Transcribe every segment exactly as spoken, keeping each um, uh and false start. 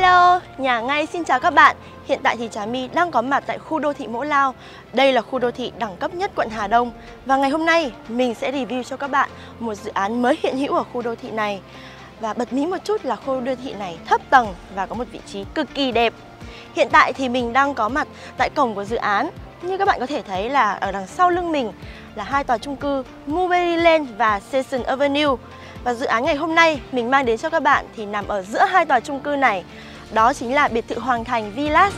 Hello, Nhà Ngay xin chào các bạn. Hiện tại thì Trà My đang có mặt tại khu đô thị Mẫu Lao. Đây là khu đô thị đẳng cấp nhất quận Hà Đông. Và ngày hôm nay mình sẽ review cho các bạn một dự án mới hiện hữu ở khu đô thị này. Và bật mí một chút là khu đô thị này thấp tầng và có một vị trí cực kỳ đẹp. Hiện tại thì mình đang có mặt tại cổng của dự án. Như các bạn có thể thấy là ở đằng sau lưng mình là hai tòa chung cư Mulberry Lane và Session Avenue. Và dự án ngày hôm nay mình mang đến cho các bạn thì nằm ở giữa hai tòa chung cư này. Đó chính là biệt thự Hoàng Thành Villas.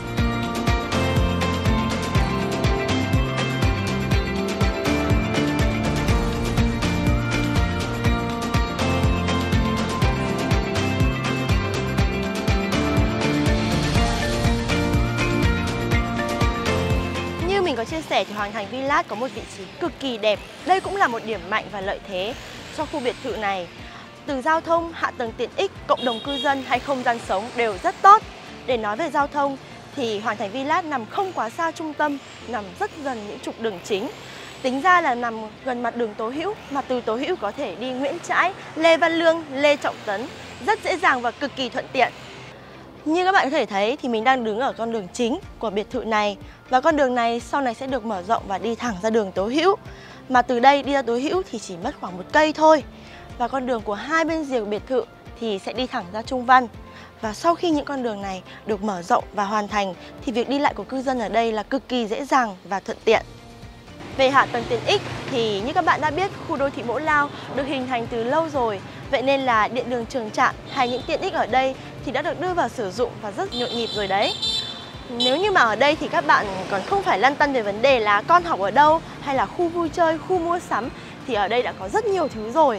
Như mình có chia sẻ thì Hoàng Thành Villas có một vị trí cực kỳ đẹp. Đây cũng là một điểm mạnh và lợi thế cho khu biệt thự này. Từ giao thông, hạ tầng tiện ích, cộng đồng cư dân hay không gian sống đều rất tốt. Để nói về giao thông thì Hoàng Thành Villas nằm không quá xa trung tâm, nằm rất gần những trục đường chính. Tính ra là nằm gần mặt đường Tố Hữu, mà từ Tố Hữu có thể đi Nguyễn Trãi, Lê Văn Lương, Lê Trọng Tấn, rất dễ dàng và cực kỳ thuận tiện. Như các bạn có thể thấy thì mình đang đứng ở con đường chính của biệt thự này. Và con đường này sau này sẽ được mở rộng và đi thẳng ra đường Tố Hữu. Mà từ đây đi ra Tố Hữu thì chỉ mất khoảng một cây thôi. Và con đường của hai bên rìa biệt thự thì sẽ đi thẳng ra Trung Văn. Và sau khi những con đường này được mở rộng và hoàn thành thì việc đi lại của cư dân ở đây là cực kỳ dễ dàng và thuận tiện. Về hạ tầng tiện ích thì như các bạn đã biết, khu đô thị Mẫu Lao được hình thành từ lâu rồi. Vậy nên là điện đường Trường Trạm hay những tiện ích ở đây thì đã được đưa vào sử dụng và rất nhộn nhịp rồi đấy. Nếu như mà ở đây thì các bạn còn không phải lăn tăn về vấn đề là con học ở đâu hay là khu vui chơi, khu mua sắm thì ở đây đã có rất nhiều thứ rồi.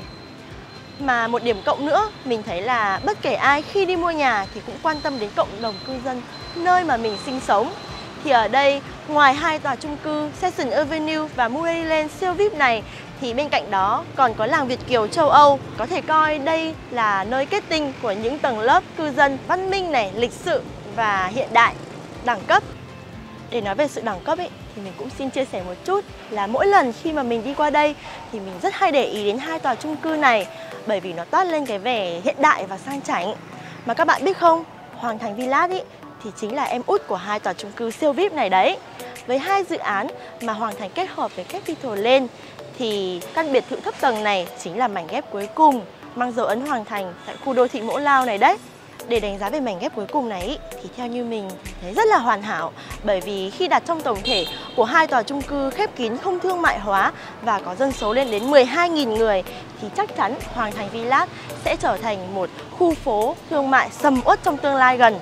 Mà một điểm cộng nữa, mình thấy là bất kể ai khi đi mua nhà thì cũng quan tâm đến cộng đồng cư dân nơi mà mình sinh sống. Thì ở đây, ngoài hai tòa chung cư Session Avenue và Mulberry Lane siêu vi ai pi này thì bên cạnh đó còn có làng Việt Kiều châu Âu. Có thể coi đây là nơi kết tinh của những tầng lớp cư dân văn minh này, lịch sự và hiện đại, đẳng cấp. Để nói về sự đẳng cấp ấy, thì mình cũng xin chia sẻ một chút là mỗi lần khi mà mình đi qua đây thì mình rất hay để ý đến hai tòa chung cư này, bởi vì nó toát lên cái vẻ hiện đại và sang chảnh. Mà các bạn biết không, Hoàng Thành Villas ý, thì chính là em út của hai tòa chung cư siêu vi ai pi này đấy. Với hai dự án mà Hoàng Thành kết hợp với Capital Lane thì căn biệt thự thấp tầng này chính là mảnh ghép cuối cùng mang dấu ấn Hoàng Thành tại khu đô thị Mẫu Lao này đấy. Để đánh giá về mảnh ghép cuối cùng này thì theo như mình thấy rất là hoàn hảo, bởi vì khi đặt trong tổng thể của hai tòa chung cư khép kín không thương mại hóa và có dân số lên đến mười hai nghìn người thì chắc chắn Hoàng Thành Villas sẽ trở thành một khu phố thương mại sầm uất trong tương lai gần.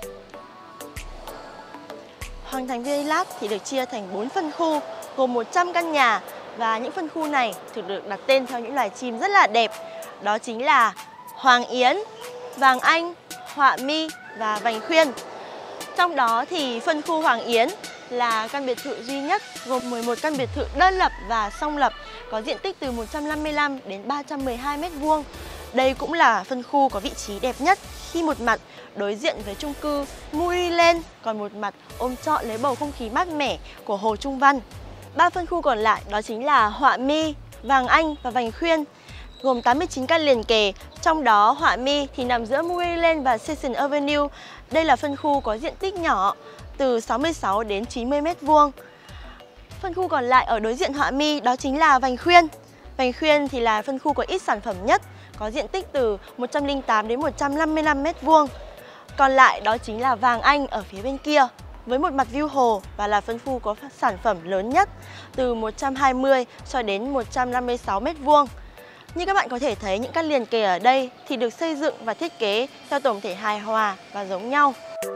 Hoàng Thành Villas thì được chia thành bốn phân khu gồm một trăm căn nhà, và những phân khu này thường được đặt tên theo những loài chim rất là đẹp. Đó chính là Hoàng Yến, Vàng Anh, Họa Mi và Vành Khuyên. Trong đó thì phân khu Hoàng Yến là căn biệt thự duy nhất gồm mười một căn biệt thự đơn lập và song lập có diện tích từ một trăm năm mươi lăm đến ba trăm mười hai mét vuông. Đây cũng là phân khu có vị trí đẹp nhất khi một mặt đối diện với chung cư Mulberry Lane, còn một mặt ôm trọn lấy bầu không khí mát mẻ của Hồ Trung Văn. Ba phân khu còn lại đó chính là Họa Mi, Vàng Anh và Vành Khuyên, gồm tám mươi chín căn liền kề, trong đó Họa Mi thì nằm giữa Mulberry Lane và Session Avenue. Đây là phân khu có diện tích nhỏ, từ sáu mươi sáu đến chín mươi mét vuông. Phân khu còn lại ở đối diện Họa Mi đó chính là Vành Khuyên. Vành Khuyên thì là phân khu có ít sản phẩm nhất, có diện tích từ một trăm lẻ tám đến một trăm năm mươi lăm mét vuông. Còn lại đó chính là Vàng Anh ở phía bên kia, với một mặt view hồ và là phân khu có sản phẩm lớn nhất, từ một trăm hai mươi cho đến một trăm năm mươi sáu mét vuông. Như các bạn có thể thấy, những căn liền kề ở đây thì được xây dựng và thiết kế theo tổng thể hài hòa và giống nhau.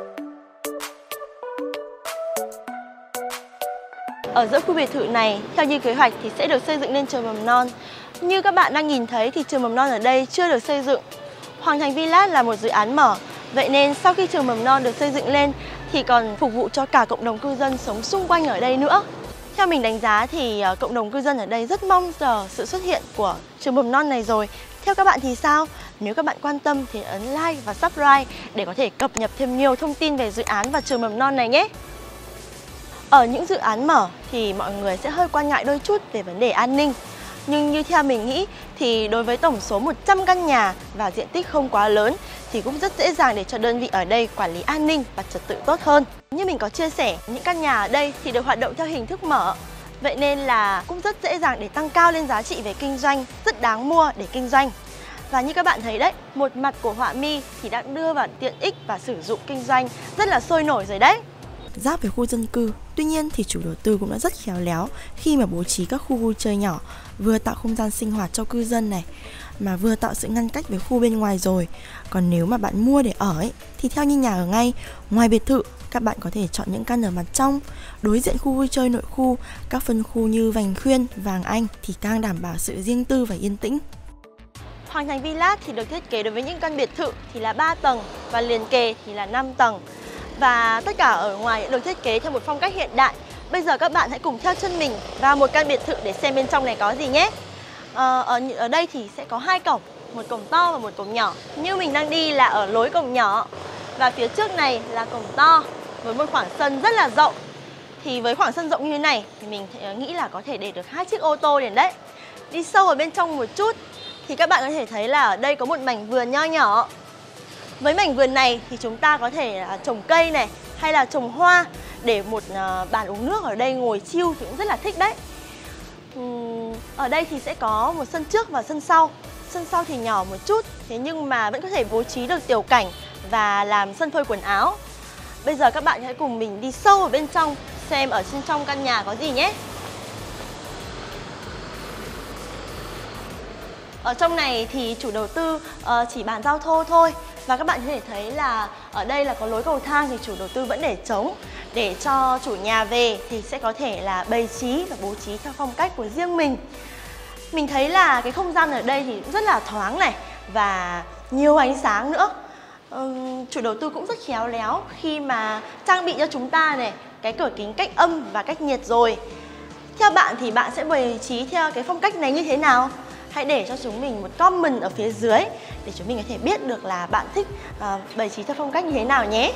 Ở giữa khu biệt thự này, theo như kế hoạch thì sẽ được xây dựng lên trường mầm non. Như các bạn đang nhìn thấy thì trường mầm non ở đây chưa được xây dựng. Hoàng Thành Villas là một dự án mở, vậy nên sau khi trường mầm non được xây dựng lên thì còn phục vụ cho cả cộng đồng cư dân sống xung quanh ở đây nữa. Theo mình đánh giá thì cộng đồng cư dân ở đây rất mong chờ sự xuất hiện của trường mầm non này rồi. Theo các bạn thì sao? Nếu các bạn quan tâm thì ấn like và subscribe để có thể cập nhật thêm nhiều thông tin về dự án và trường mầm non này nhé. Ở những dự án mở thì mọi người sẽ hơi quan ngại đôi chút về vấn đề an ninh. Nhưng như theo mình nghĩ thì đối với tổng số một trăm căn nhà và diện tích không quá lớn thì cũng rất dễ dàng để cho đơn vị ở đây quản lý an ninh và trật tự tốt hơn. Như mình có chia sẻ, những căn nhà ở đây thì được hoạt động theo hình thức mở. Vậy nên là cũng rất dễ dàng để tăng cao lên giá trị về kinh doanh, rất đáng mua để kinh doanh. Và như các bạn thấy đấy, một mặt của họa mi thì đã đưa vào tiện ích và sử dụng kinh doanh rất là sôi nổi rồi đấy. Giáp với khu dân cư, tuy nhiên thì chủ đầu tư cũng đã rất khéo léo khi mà bố trí các khu vui chơi nhỏ, vừa tạo không gian sinh hoạt cho cư dân này, mà vừa tạo sự ngăn cách với khu bên ngoài rồi. Còn nếu mà bạn mua để ở ấy, thì theo như nhà ở ngay, ngoài biệt thự, các bạn có thể chọn những căn ở mặt trong, đối diện khu vui chơi nội khu, các phân khu như Vành Khuyên, Vàng Anh thì càng đảm bảo sự riêng tư và yên tĩnh. Hoàng Thành Village thì được thiết kế đối với những căn biệt thự thì là ba tầng và liền kề thì là năm tầng. Và tất cả ở ngoài được thiết kế theo một phong cách hiện đại. Bây giờ các bạn hãy cùng theo chân mình vào một căn biệt thự để xem bên trong này có gì nhé. Ờ, ở, ở đây thì sẽ có hai cổng, một cổng to và một cổng nhỏ. Như mình đang đi là ở lối cổng nhỏ. Và phía trước này là cổng to với một khoảng sân rất là rộng. Thì với khoảng sân rộng như thế này thì mình nghĩ là có thể để được hai chiếc ô tô đến đấy. Đi sâu ở bên trong một chút thì các bạn có thể thấy là ở đây có một mảnh vườn nho nhỏ. Với mảnh vườn này thì chúng ta có thể trồng cây này hay là trồng hoa, để một bàn uống nước ở đây ngồi chill thì cũng rất là thích đấy. Ở đây thì sẽ có một sân trước và sân sau. Sân sau thì nhỏ một chút, thế nhưng mà vẫn có thể bố trí được tiểu cảnh và làm sân phơi quần áo. Bây giờ các bạn hãy cùng mình đi sâu ở bên trong xem ở bên trong căn nhà có gì nhé. Ở trong này thì chủ đầu tư uh, chỉ bàn giao thô thôi. Và các bạn có thể thấy là ở đây là có lối cầu thang thì chủ đầu tư vẫn để trống, để cho chủ nhà về thì sẽ có thể là bày trí và bố trí theo phong cách của riêng mình. Mình thấy là cái không gian ở đây thì cũng rất là thoáng này và nhiều ánh sáng nữa. Uhm, chủ đầu tư cũng rất khéo léo khi mà trang bị cho chúng ta này cái cửa kính cách âm và cách nhiệt rồi. Theo bạn thì bạn sẽ bày trí theo cái phong cách này như thế nào? Hãy để cho chúng mình một comment ở phía dưới để chúng mình có thể biết được là bạn thích uh, bày trí theo phong cách như thế nào nhé.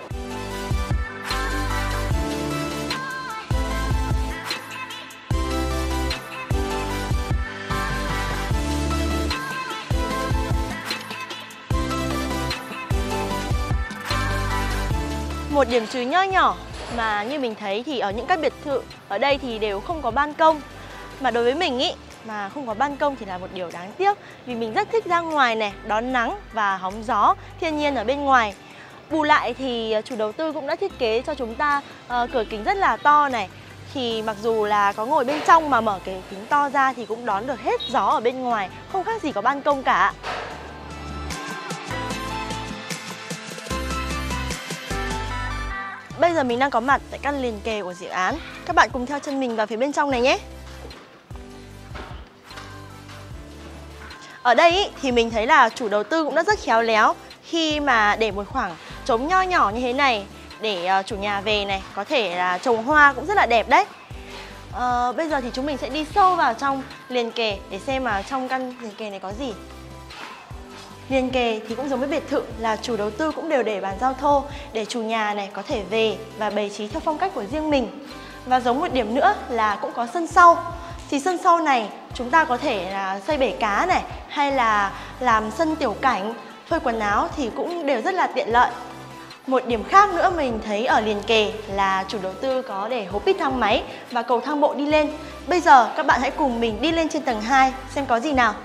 Một điểm trừ nho nhỏ mà như mình thấy thì ở những các biệt thự ở đây thì đều không có ban công. Mà đối với mình ý, mà không có ban công thì là một điều đáng tiếc. Vì mình rất thích ra ngoài này, đón nắng và hóng gió thiên nhiên ở bên ngoài. Bù lại thì chủ đầu tư cũng đã thiết kế cho chúng ta uh, cửa kính rất là to này. Thì mặc dù là có ngồi bên trong mà mở cái kính to ra thì cũng đón được hết gió ở bên ngoài, không khác gì có ban công cả. Bây giờ mình đang có mặt tại căn liền kề của dự án. Các bạn cùng theo chân mình vào phía bên trong này nhé. Ở đây ý, thì mình thấy là chủ đầu tư cũng đã rất khéo léo khi mà để một khoảng trống nho nhỏ như thế này để uh, chủ nhà về này có thể là trồng hoa cũng rất là đẹp đấy. Uh, bây giờ thì chúng mình sẽ đi sâu vào trong liền kề để xem mà trong căn liền kề này có gì. Liền kề thì cũng giống với biệt thự là chủ đầu tư cũng đều để bàn giao thô để chủ nhà này có thể về và bày trí theo phong cách của riêng mình. Và giống một điểm nữa là cũng có sân sau. Thì sân sau này chúng ta có thể là xây bể cá này hay là làm sân tiểu cảnh, phơi quần áo thì cũng đều rất là tiện lợi. Một điểm khác nữa mình thấy ở liền kề là chủ đầu tư có để hố pit thang máy và cầu thang bộ đi lên. Bây giờ các bạn hãy cùng mình đi lên trên tầng hai xem có gì nào.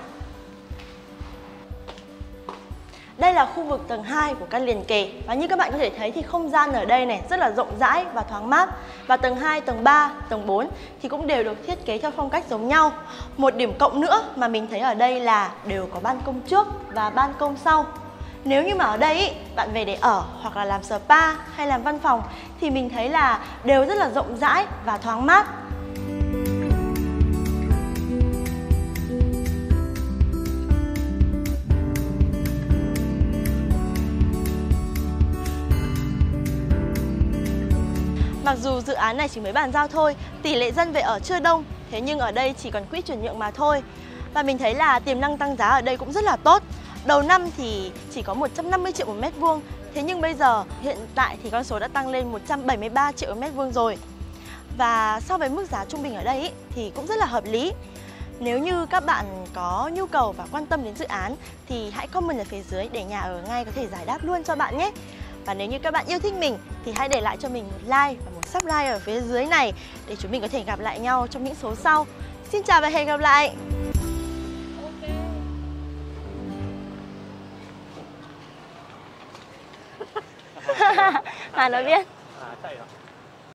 Đây là khu vực tầng hai của căn liền kề. Và như các bạn có thể thấy thì không gian ở đây này rất là rộng rãi và thoáng mát. Và tầng hai, tầng ba, tầng bốn thì cũng đều được thiết kế theo phong cách giống nhau. Một điểm cộng nữa mà mình thấy ở đây là đều có ban công trước và ban công sau. Nếu như mà ở đây ý, bạn về để ở hoặc là làm spa hay làm văn phòng thì mình thấy là đều rất là rộng rãi và thoáng mát. Mặc dù dự án này chỉ mới bàn giao thôi, tỷ lệ dân về ở chưa đông, thế nhưng ở đây chỉ còn quỹ chuyển nhượng mà thôi. Và mình thấy là tiềm năng tăng giá ở đây cũng rất là tốt. Đầu năm thì chỉ có một trăm năm mươi triệu một mét vuông, thế nhưng bây giờ hiện tại thì con số đã tăng lên một trăm bảy mươi ba triệu một mét vuông rồi. Và so với mức giá trung bình ở đây ý, thì cũng rất là hợp lý. Nếu như các bạn có nhu cầu và quan tâm đến dự án thì hãy comment ở phía dưới để Nhà ở ngay có thể giải đáp luôn cho bạn nhé. Và nếu như các bạn yêu thích mình thì hãy để lại cho mình một like và một subscribe ở phía dưới này để chúng mình có thể gặp lại nhau trong những số sau. Xin chào và hẹn gặp lại. Hà nói biết.